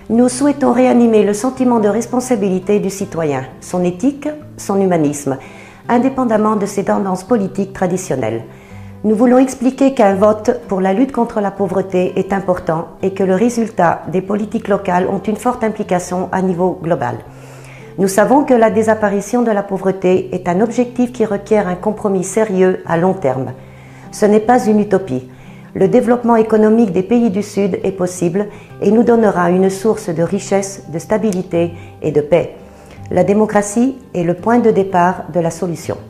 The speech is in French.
Nous souhaitons réanimer le sentiment de responsabilité du citoyen, son éthique, son humanisme, indépendamment de ses tendances politiques traditionnelles. Nous voulons expliquer qu'un vote pour la lutte contre la pauvreté est important et que le résultat des politiques locales ont une forte implication à niveau global. Nous savons que la désapparition de la pauvreté est un objectif qui requiert un compromis sérieux à long terme. Ce n'est pas une utopie. Le développement économique des pays du Sud est possible et nous donnera une source de richesse, de stabilité et de paix. La démocratie est le point de départ de la solution.